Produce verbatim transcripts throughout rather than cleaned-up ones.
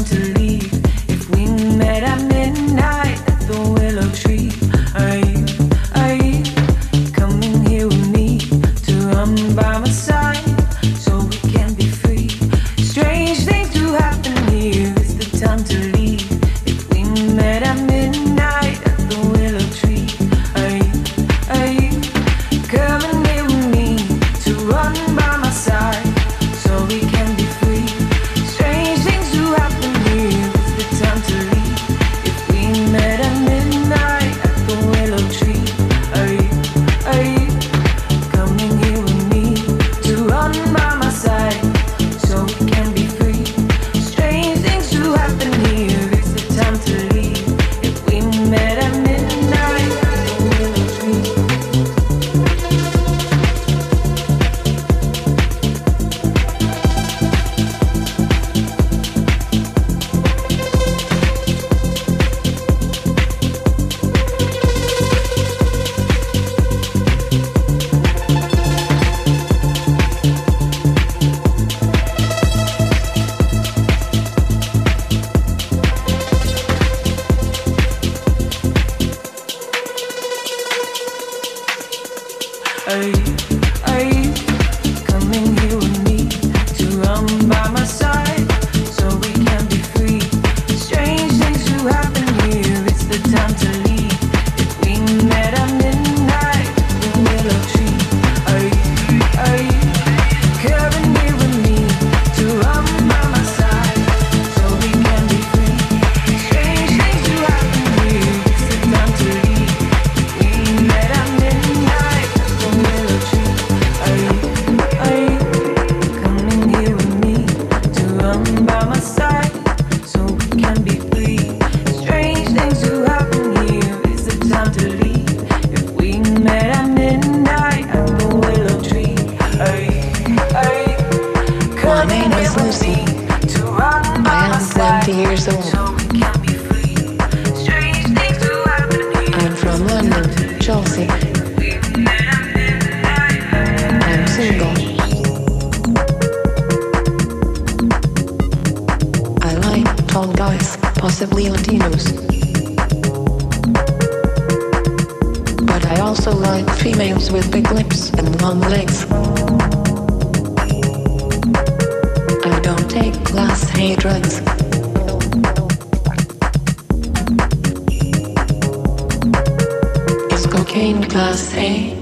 time to leave. If we met at midnight at the willow tree, are you, are you coming here with me to run by my side so we can be free? Strange things do happen here. It's the time to leave. If we met at midnight at the willow tree, are you, are you coming here with me to run by my side so we can be free? Strange things do happen here. It's the time to leave. If we met at midnight at the willow tree, are you, are you coming here with me to run by my side so we can be free? Strange things do happen here. It's the time to leave. If we met at midnight at the willow tree. Are you, are you coming here with me to run by my side so we can be free? Strange things do happen here. It's the time to leave. If we met at midnight at the willow tree, are you, are you coming here with me to run by my side so we can be free? Strange things do happen here. It's the time to leave. If we met at midnight at the willow tree, are you, are you coming here with me to run by my side so we can be free? Strange things do happen here. It's the time to leave. If we met at midnight at the willow tree, are you, are you coming here with me to run by my side years old. so we can be free? Strange things do happen here. I'm from London, Chelsea. I'm single. I like tall guys, possibly Latinos. But I also like females with big lips and long legs. I don't take class A drugs. Is cocaine class A?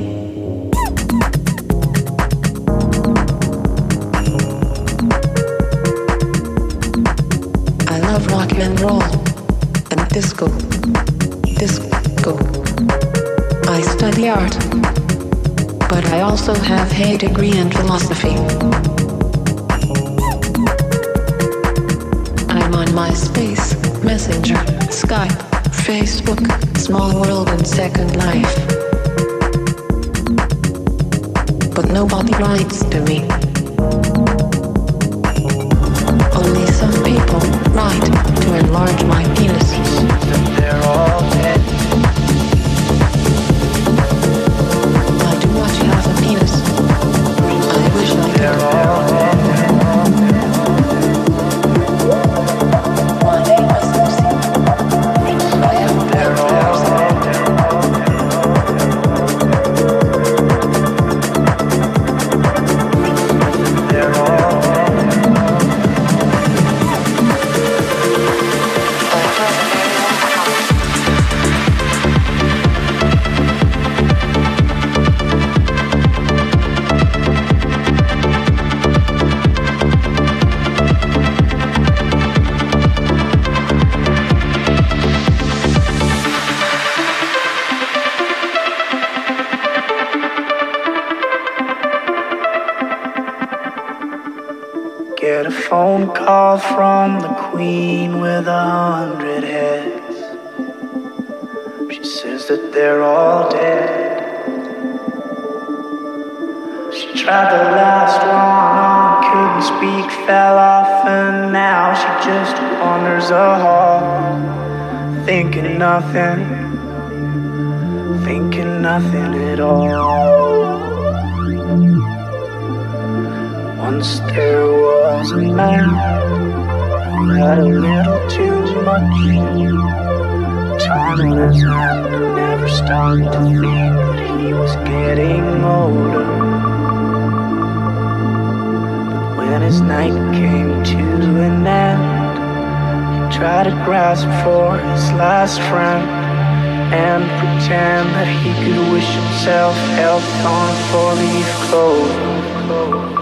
I love rock and roll and disco, disco. I study art, but I also have a degree in philosophy. I'm on MySpace, Messenger, Skype, Facebook, Small World and Second Life. But nobody writes to me. Only some people write to enlarge my penis. They're all dead. Why do I have a penis? I wish I They're could. all dead. My name is Lucy. I have a They're all dead. They're all dead. Get a phone call from the queen with a hundred heads. She says that they're all dead. She tried the last one on, couldn't speak, fell off, and now she just wanders a hall, thinking nothing, thinking nothing at all. Once there was a man had a little too much time in his hand and never started to think that he was getting older. But when his night came to an end, he tried to grasp for his last friend and pretend that he could wish himself health on four-leaf clover.